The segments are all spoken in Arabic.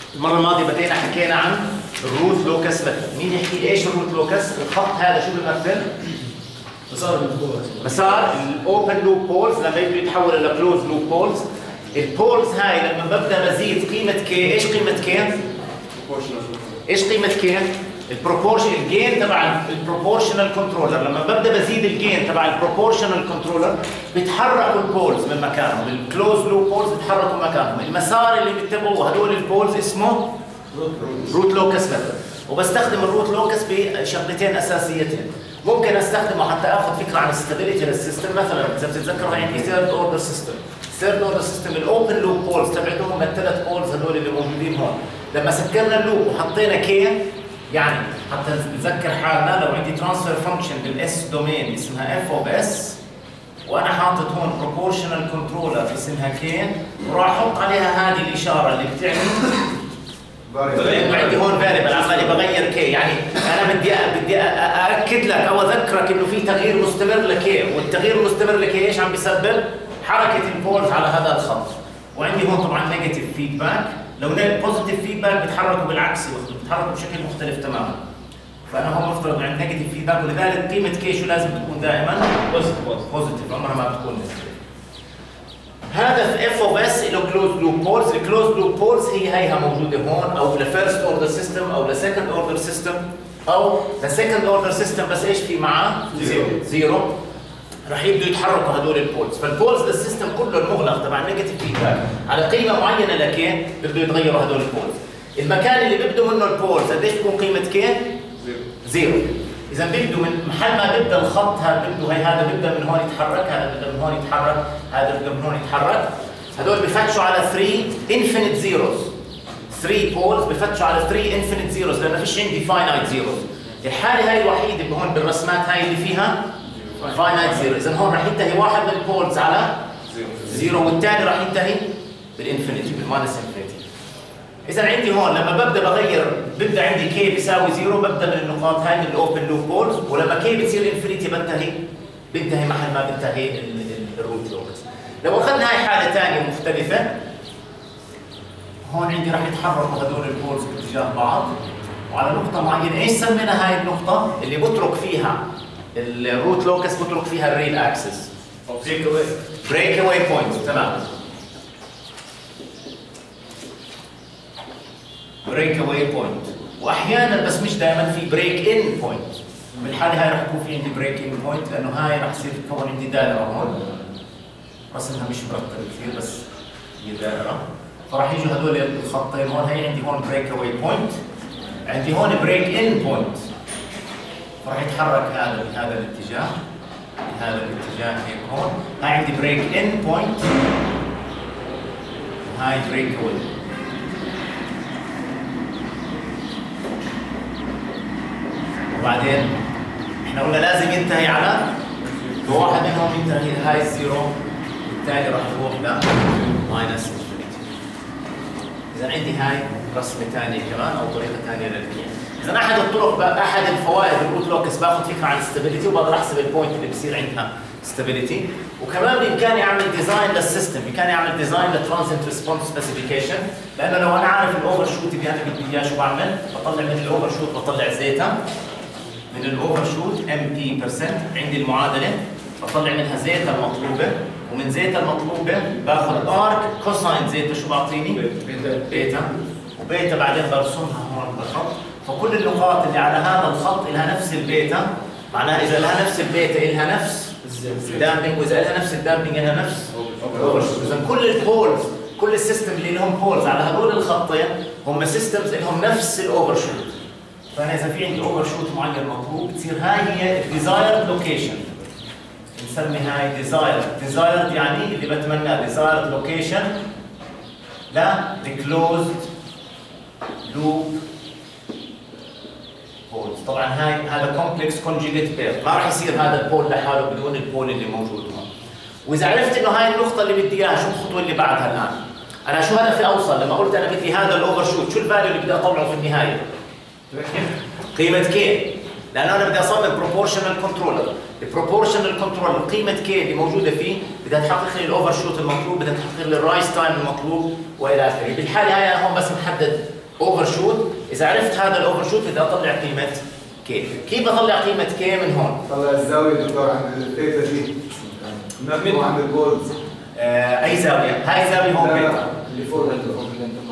المره الماضيه بدينا حكينا عن الروت لوكس ميثود. مين يحكي لي ايش الروت لوكس؟ الخط هذا شو بيمثل؟ مسار الاوبن لوب بولز لما يبدو يتحول الى كلوز لوب بولز. البولز هاي لما ببدا بزيد قيمه كي، ايش قيمه كي؟ ايش قيمه كي؟ البروبورشن الجين تبع البروبورشنال كنترولر. لما ببدا بزيد الجين تبع البروبورشنال كنترولر بيتحركوا البولز من مكانهم، الكلوز لوب بولز بيتحركوا مكانهم. المسار اللي بيتبعوه هدول البولز اسمه روت لوكس ميثود. وبستخدم الروت لوكس بشغلتين اساسيتين. ممكن استخدمه حتى اخذ فكره عن الستابيليتي للسيستم. مثلا اذا بتتذكروا عندي ثيرد اوردر سيستم. الثيرد اوردر سيستم الاوبن لوب بولز تبعتهم الثلاث بولز هدول اللي موجودين هون. لما سكرنا اللوب وحطينا كي، يعني حتى نتذكر حالنا لو عندي ترانسفير فانكشن بالاس دومين اسمها اف اوف اس، وانا حاطط هون بروبورشنال كنترولر اسمها كي، وراح احط عليها هذه الاشاره اللي بتعني عندي هون فاريبل عمالي بغير كي. يعني انا بدي ااكد لك او اذكرك انه في تغيير مستمر لكي، والتغيير المستمر لكي ايش عم بيسبب؟ حركه البولز على هذا الخط. وعندي هون طبعا نيجاتيف فيدباك. لو بوزيتيف فيدباك بتحركوا بالعكس، بتحركوا بشكل مختلف تماما. فانا هون مفترض عندي نيجاتيف فيدباك، ولذلك قيمه كي شو لازم تكون دائما؟ بوزيتيف، عمرها ما بتكون نيجاتيف. هذا في اف اوف اس له كلوز لوب بولز. الكلوز لوب بولز هي هيها موجوده هون، او لفيرست اوردر سيستم او لسكند اوردر سيستم او لسكند اوردر سيستم، بس ايش في معاه؟ زيرو. راح يبدوا يتحركوا هدول البولز. فالبولز للسيستم كله المغلق تبع النيجاتيف فيدباك على قيمه معينه لكي بده يتغيروا هدول البولز. المكان اللي بيبدوا منه البولز قديش بتكون قيمه كي؟ زيرو. اذا بيبدوا من محل ما بيبدا الخط هذا، بيبدوا هذا بيبدا من هون يتحرك، هذا بيبدا من هون يتحرك، هذا بيبدا من هون يتحرك. هدول بفتشوا على 3 انفينيت زيروز. 3 بولز بفتشوا على 3 انفينيت زيروز، لانه فيش عندي فاينايت زيروز. الحاله هاي الوحيده هون بالرسمات هاي اللي فيها فاينايت زيرو. اذا هون راح ينتهي واحد من البولز على زيرو، والثاني راح ينتهي بالانفينيتي، بالماينس انفينيتي. اذا عندي هون لما ببدا بغير، ببدا عندي كي بيساوي زيرو، ببدا من النقاط هاي من الاوبن لوب بولز، ولما كي بتصير انفينيتي بنتهي محل ما بنتهي الروت لوكس. لو اخذنا هاي حاله ثانيه مختلفه، هون عندي راح يتحركوا هذول البولز باتجاه بعض وعلى نقطه معينه. ايش سمينا هاي النقطه؟ اللي بترك فيها الروت لوكس بترك فيها الريل اكسس، بريك اواي بوينت. تمام، بريك اواي بوينت. واحيانا بس مش دائما في بريك ان بوينت. بالحاله هاي راح يكون في عندي بريك ان بوينت، لانه هاي راح يصير تكون عندي دائره هون، رسمها مش مرتب كثير بس هي دائره. فراح يجوا هدول الخطين هون. هي عندي هون بريك اواي بوينت، عندي هون بريك ان بوينت. راح يتحرك هذا بهذا الاتجاه، بهذا الاتجاه هيك هون. هاي عندي بريك ان بوينت، هاي بريك اواي. وبعدين احنا قلنا لازم ينتهي على واحد منهم ينتهي هاي الزيرو، والثاني راح يروح ل ماينس انفينيتي. اذا عندي هاي رسمه ثانيه كمان او طريقه ثانيه للكي. اذا احد الطرق احد الفوائد الروت لوكس باخذ فكره عن الستابيليتي، وبقدر احسب البوينت اللي بصير عندها ستابيليتي. وكمان بامكاني اعمل ديزاين للسيستم، بامكاني اعمل ديزاين للترانزنت ريسبونس سبيسيفيكيشن، لانه لو انا عارف الاوفر شوت اللي انا بدي اياه شو بعمل؟ بطلع من الاوفر شوت، بطلع زيتا من الاوفر شوت ام بي %. عندي المعادله بطلع منها زيتا المطلوبه، ومن زيتا المطلوبه باخذ ارك كوساين زيتا شو بعطيني؟ بيتا. وبيتا بعدين برسمها هون بالخط. فكل النقاط اللي على هذا الخط لها نفس البيتا، معناها اذا لها نفس البيتا لها نفس الدامبنج، واذا لها نفس الدامبنج لها نفس الاوفر شوت. اذا كل البولز، كل السيستم اللي لهم بولز على هذول الخطين هم سيستمز لهم نفس الاوفر شوت. فانا اذا في عندي اوفر شوت معين مطلوب، بتصير هاي هي الديزايرد لوكيشن. بنسمي هاي ديزايرد يعني اللي بتمناه، ديزايرد لوكيشن للكلوزد لوب بولز. طبعا هذا كومبلكس كونجيجيت بير، ما راح يصير هذا البول لحاله بدون البول اللي موجود هون. واذا عرفت انه هاي النقطه اللي بدي اياها، شو الخطوه اللي بعدها الان؟ انا شو هدفي اوصل؟ لما قلت انا بدي هذا الاوفر شوت، شو الفاليو اللي بدي اطلعه في النهايه؟ قيمه كي. لانه انا بدي اصمم بروبورشنال كنترولر، البروبورشنال كنترولر قيمه كي اللي موجوده فيه بدها تحقق لي الاوفر شوت المطلوب، بدها تحقق لي الرايز تايم المطلوب والى اخره. بالحاله هاي انا هون بس محدد اوفر شوت، اذا عرفت هذا الاوفر شوت بدي اطلع قيمه كي. كيف بطلع قيمه كي من هون؟ طلع الزاويه دكتور عند الثيتا دي مبني عند البولز. اي زاويه؟ هاي زاويه هون بيتا اللي فوق النقطه.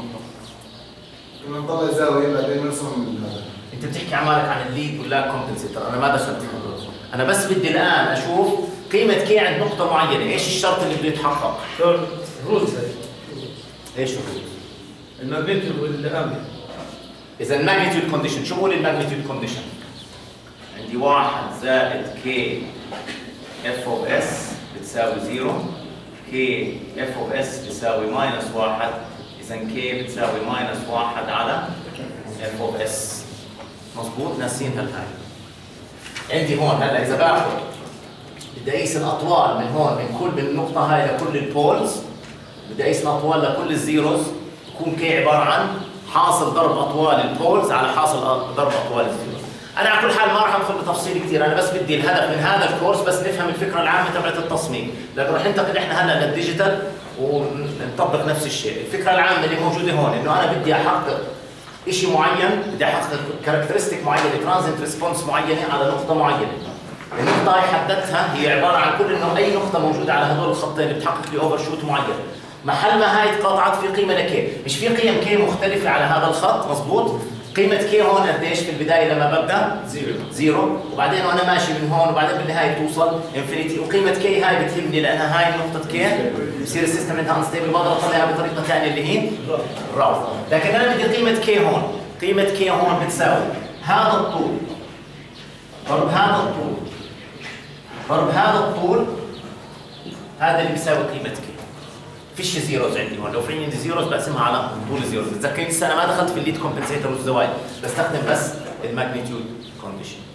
كنا نطلع الزاويه بعدين نرسم هذا. انت بتحكي عمالك عن الليد ولا كومبنسيتر، انا ما دخلت فيه. انا بس بدي الان اشوف قيمه كي عند نقطه معينه، ايش الشرط اللي بده يتحقق؟ رولز. ايش الرولز؟ الماجنتيود والامبير. اذا الماجنتيود كونديشن، شو بقول الماجنتيود كونديشن؟ عندي 1 زائد كي اف اوف اس بتساوي 0، كي اف اوف اس بتساوي ماينس 1، اذا كي بتساوي ماينس 1 على اف اوف اس. مضبوط؟ ناسين هالهاي. عندي هون هلا اذا باخذ بدي اقيس الاطوال من هون من النقطه هاي لكل البولز، بدي اقيس الاطوال لكل الزيروز، يكون كي عباره عن حاصل ضرب اطوال البولز على حاصل ضرب اطوال الزيروز. انا على كل حال ما راح ادخل بتفصيل كثير، انا بس بدي الهدف من هذا الكورس بس نفهم الفكره العامه تبعت التصميم، لانه راح ننتقل احنا هلا للديجيتال ونطبق نفس الشيء. الفكره العامه اللي موجوده هون انه انا بدي احقق شيء معين، بدي احقق كاركترستيك معينه، ترانزيت ريسبونس معينه على نقطه معينه. النقطه هي حددتها هي عباره عن كل انه اي نقطه موجوده على هذول الخطين اللي بتحقق لي اوفر شوت معين. محل ما هاي تقاطعت في قيمه لكي، مش في قيم كي مختلفه على هذا الخط، مضبوط؟ قيمه كي هون قديش في البدايه لما ببدا؟ زيرو، وبعدين وانا ماشي من هون وبعدين بالنهايه توصل انفينيتي، وقيمه كي هاي بتهمني لانها هاي نقطه كي بصير السيستم عندها انستيبل، بقدر اطلعها بطريقه ثانيه اللي هي راوت. لكن انا بدي قيمه كي هون، قيمه كي هون بتساوي هذا الطول ضرب هذا الطول ضرب هذا الطول، هذا اللي بيساوي قيمه كي. فيش زيروز عندي هون، لو في عندي زيروز بقسمها على طول الزيروز. بتذكرني لسه انا ما دخلت في الليد كومبنسيتر والزوايد، بستخدم بس الماجنتيود كونديشن.